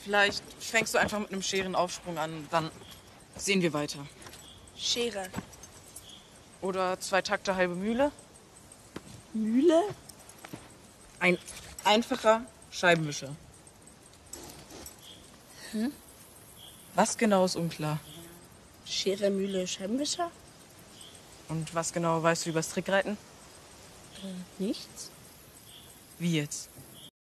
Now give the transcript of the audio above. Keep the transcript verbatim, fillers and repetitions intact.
Vielleicht fängst du einfach mit einem Scherenaufsprung an, dann sehen wir weiter. Schere. Oder zwei Takte halbe Mühle. Mühle? Ein einfacher Scheibenwischer. Hm? Was genau ist unklar? Schere, Mühle, Scheibenwischer? Und was genau weißt du übers Trickreiten? Äh, nichts. Wie jetzt?